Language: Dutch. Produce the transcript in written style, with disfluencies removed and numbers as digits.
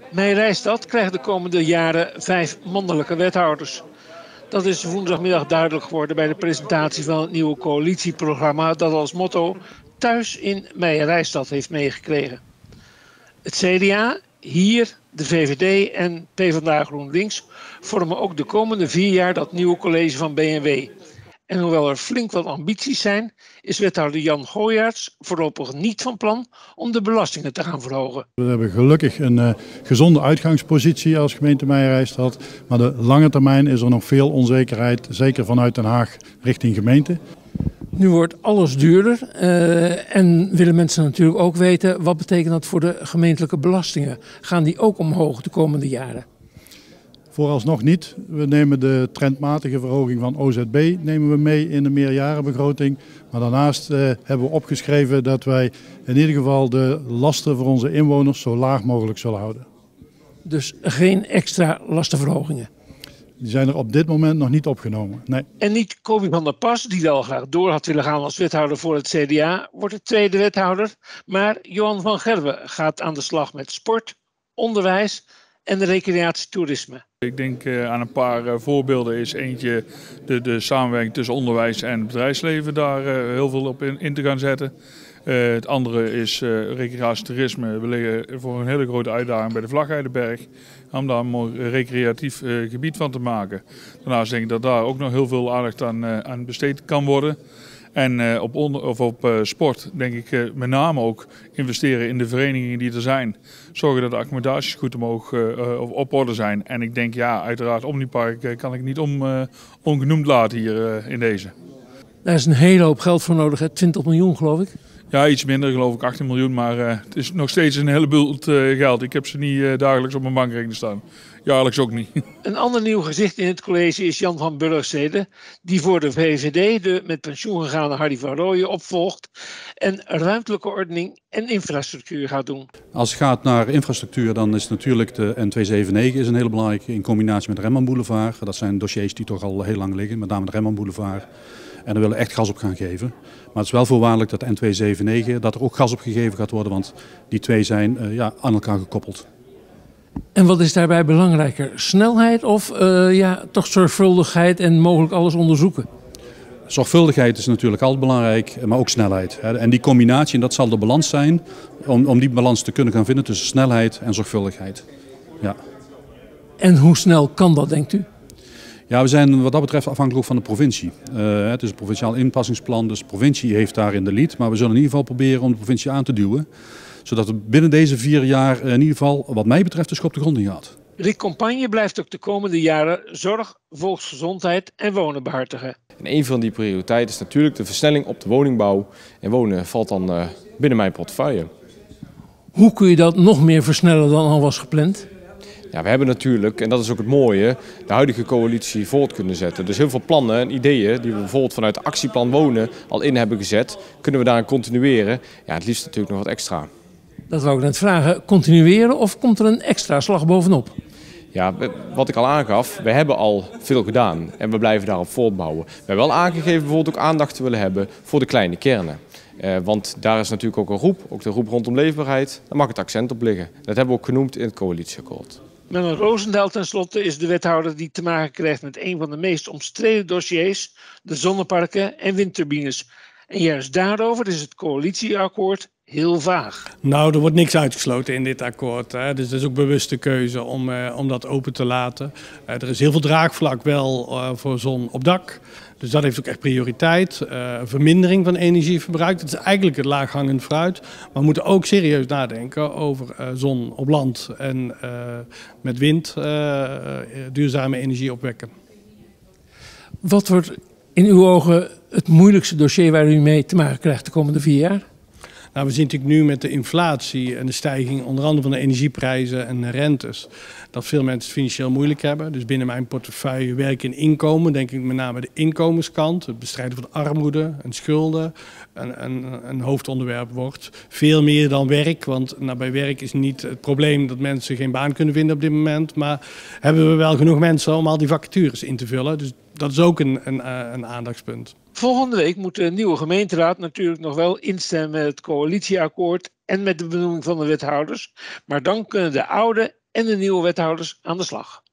Meijerijstad krijgt de komende jaren 5 mannelijke wethouders. Dat is woensdagmiddag duidelijk geworden bij de presentatie van het nieuwe coalitieprogramma dat als motto thuis in Meijerijstad heeft meegekregen. Het CDA, hier de VVD en PvdA GroenLinks vormen ook de komende 4 jaar dat nieuwe college van B&W. En hoewel er flink wat ambities zijn, is wethouder Jan Gooijaerts voorlopig niet van plan om de belastingen te gaan verhogen. We hebben gelukkig een gezonde uitgangspositie als gemeente Meijerijstad. Maar de lange termijn is er nog veel onzekerheid, zeker vanuit Den Haag richting gemeente. Nu wordt alles duurder en willen mensen natuurlijk ook weten wat betekent dat voor de gemeentelijke belastingen. Gaan die ook omhoog de komende jaren? Vooralsnog niet. We nemen de trendmatige verhoging van OZB nemen we mee in de meerjarenbegroting. Maar daarnaast hebben we opgeschreven dat wij in ieder geval de lasten voor onze inwoners zo laag mogelijk zullen houden. Dus geen extra lastenverhogingen? Die zijn er op dit moment nog niet opgenomen. Nee. En niet Kobi van der Pas, die wel graag door had willen gaan als wethouder voor het CDA, wordt de tweede wethouder. Maar Johan van Gerwen gaat aan de slag met sport, onderwijs en recreatietoerisme. Ik denk aan een paar voorbeelden. Is eentje de samenwerking tussen onderwijs en bedrijfsleven, daar heel veel op in te gaan zetten. Het andere is recreatietoerisme. We liggen voor een hele grote uitdaging bij de Vlagheidenberg om daar een mooi recreatief gebied van te maken. Daarnaast denk ik dat daar ook nog heel veel aandacht aan besteed kan worden. En op sport denk ik met name ook investeren in de verenigingen die er zijn. Zorgen dat de accommodaties goed op orde zijn. En ik denk ja, uiteraard Omnipark kan ik niet ongenoemd laten hier in deze. Daar is een hele hoop geld voor nodig, hè? 20 miljoen geloof ik. Ja, iets minder, geloof ik 18 miljoen, maar het is nog steeds een heleboel geld. Ik heb ze niet dagelijks op mijn bankrekening staan. Jaarlijks ook niet. Een ander nieuw gezicht in het college is Jan van Burgstede, die voor de VVD de met pensioen gegaane Hardy van Rooyen opvolgt en ruimtelijke ordening en infrastructuur gaat doen. Als het gaat naar infrastructuur, dan is natuurlijk de N279 is een hele belangrijke in combinatie met de Remman Boulevard. Dat zijn dossiers die toch al heel lang liggen, met name de Remman Boulevard. En daar willen we echt gas op gaan geven. Maar het is wel voorwaardelijk dat de N279, dat er ook gas op gegeven gaat worden, want die twee zijn aan elkaar gekoppeld. En wat is daarbij belangrijker? Snelheid of toch zorgvuldigheid en mogelijk alles onderzoeken? Zorgvuldigheid is natuurlijk altijd belangrijk, maar ook snelheid. En die combinatie, en dat zal de balans zijn, om die balans te kunnen gaan vinden tussen snelheid en zorgvuldigheid. Ja. En hoe snel kan dat, denkt u? Ja, we zijn wat dat betreft afhankelijk van de provincie. Het is een provinciaal inpassingsplan, dus de provincie heeft daarin de lead. Maar we zullen in ieder geval proberen om de provincie aan te duwen. Zodat het binnen deze 4 jaar in ieder geval, wat mij betreft, de schop de grond in gaat. Rick Compagne blijft ook de komende jaren zorg, volksgezondheid en wonen behartigen. En een van die prioriteiten is natuurlijk de versnelling op de woningbouw. En wonen valt dan binnen mijn portefeuille. Hoe kun je dat nog meer versnellen dan al was gepland? Ja, we hebben natuurlijk, en dat is ook het mooie, de huidige coalitie voort kunnen zetten. Dus heel veel plannen en ideeën die we bijvoorbeeld vanuit het actieplan wonen al in hebben gezet, kunnen we daarin continueren. Ja, het liefst natuurlijk nog wat extra. Dat wou ik net vragen. Continueren of komt er een extra slag bovenop? Ja, wat ik al aangaf, we hebben al veel gedaan en we blijven daarop voortbouwen. We hebben wel aangegeven bijvoorbeeld ook aandacht te willen hebben voor de kleine kernen. Want daar is natuurlijk ook een roep, ook de roep rondom leefbaarheid. Daar mag het accent op liggen. Dat hebben we ook genoemd in het coalitieakkoord. Menno Roosendaal tenslotte is de wethouder die te maken krijgt met een van de meest omstreden dossiers, de zonneparken en windturbines. En juist daarover is het coalitieakkoord heel vaag. Nou, er wordt niks uitgesloten in dit akkoord. Hè. Dus dat is ook bewuste keuze om dat open te laten. Er is heel veel draagvlak wel voor zon op dak. Dus dat heeft ook echt prioriteit. Vermindering van energieverbruik, dat is eigenlijk het laaghangend fruit. Maar we moeten ook serieus nadenken over zon op land en met wind duurzame energie opwekken. Wat wordt in uw ogen het moeilijkste dossier waar u mee te maken krijgt de komende 4 jaar? Nou, we zien natuurlijk nu met de inflatie en de stijging onder andere van de energieprijzen en de rentes, dat veel mensen het financieel moeilijk hebben. Dus binnen mijn portefeuille werk en inkomen, denk ik met name de inkomenskant, het bestrijden van armoede en schulden, een hoofdonderwerp wordt. Veel meer dan werk, want bij werk is niet het probleem dat mensen geen baan kunnen vinden op dit moment, maar hebben we wel genoeg mensen om al die vacatures in te vullen. Dus dat is ook een aandachtspunt. Volgende week moet de nieuwe gemeenteraad natuurlijk nog wel instemmen met het coalitieakkoord en met de benoeming van de wethouders. Maar dan kunnen de oude en de nieuwe wethouders aan de slag.